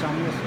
加墨水。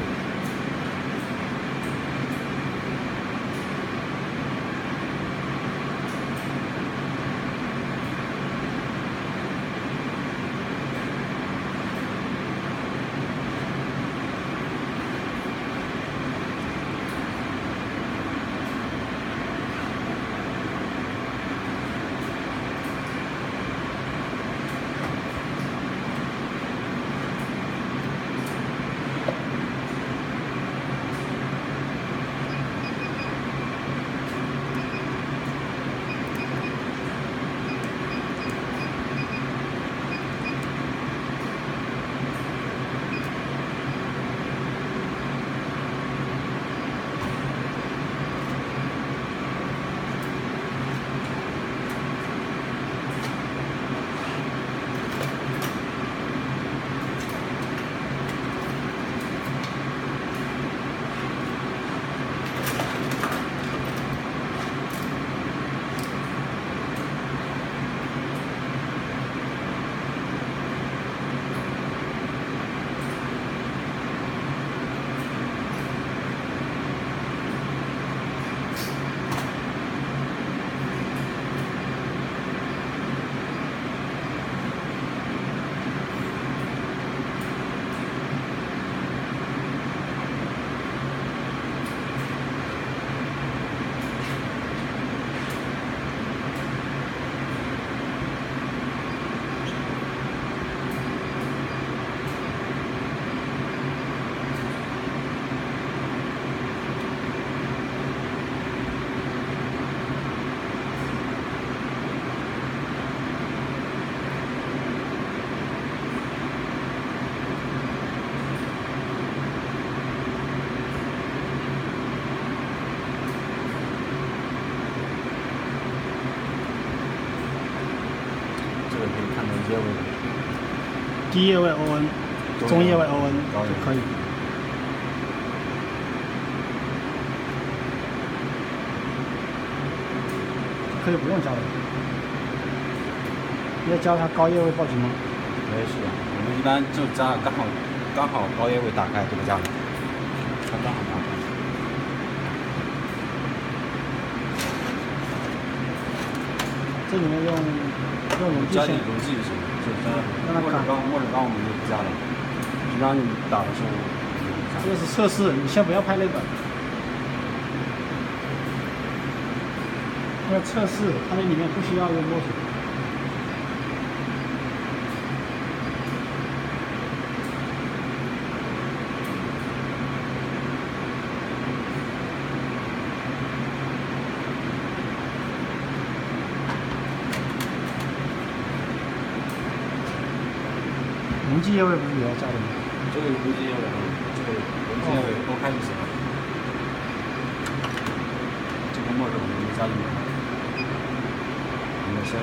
叶位， 低叶位 ON， 中叶位 ON 就可以。可以不用加了，要加它高叶位报警吗？ 没事的，我们一般就加刚好高叶位打开就不加了，它刚好打开。 这里面用溶剂加线， 点溶剂就行，就让它干。 墨水缸我们就不加了，平常你打的时候。 这个是测试，你先不要拍那个。要测试，它那里面不需要用墨水。溶剂液位不是也要加的吗？ 这个溶剂液位，这个溶剂液位多开就行了。这个墨水我们加进去。先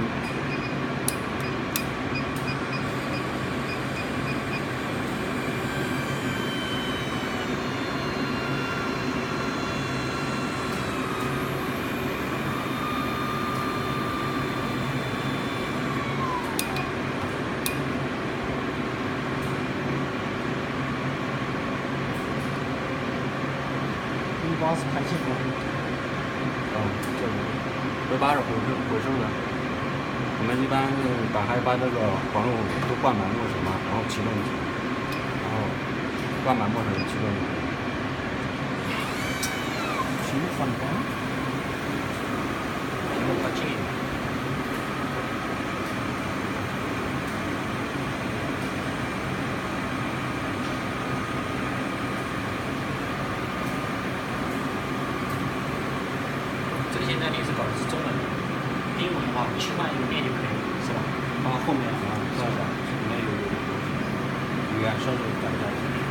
180排气口。 这个180回收的。我们一般是打开把这个管路都灌满墨水嘛，然后启动，然后灌满墨水启动。 行，反光。 离我靠近一点。 这个现在临时搞的是中文，英文的话切换一个面就可以了，是吧？ 然后后面是吧？里面有语言稍微改一下。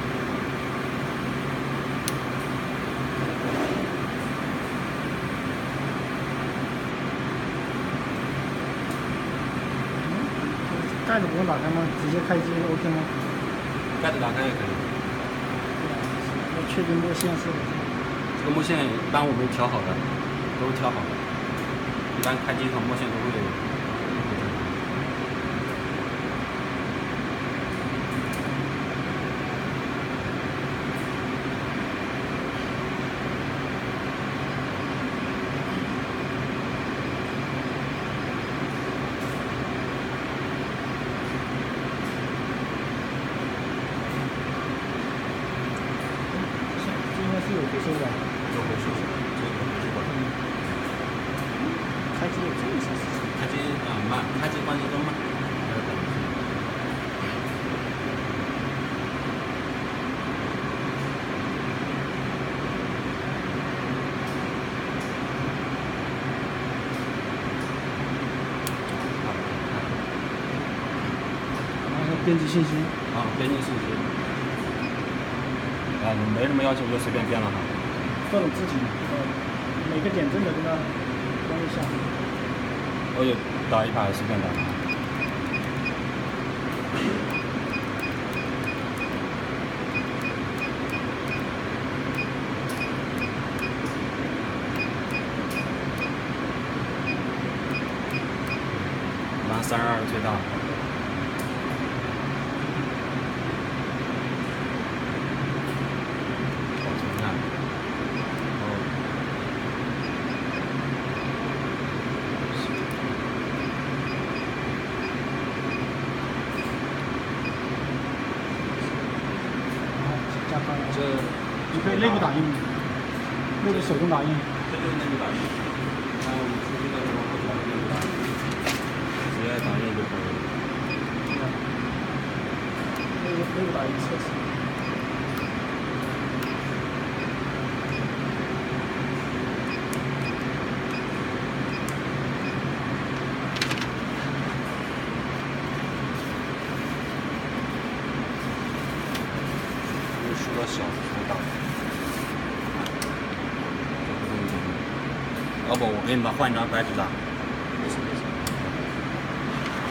盖子不用打开吗？直接开机 OK 吗？ 盖子打开也可以。 要确定墨线是。 这个墨线一般我们调好的，都是调好的。一般开机上墨线都会。 回收的， 就回收的，这个回收的。 开机有这么长时间？ 开机慢，开机关机都慢。 然后编辑信息。 编辑信息。你没什么要求就随便编了哈。 各种字体，每个点阵的跟它关一下。 我有打一把随便打。拿32最大。这你可以内部打印，内部手动打印。 这就是内部打印。然后我们出去的时候会找内部打印，直接打印就可以了。 内部打印测试。 是个小手打。要不我给你们换一张白纸打。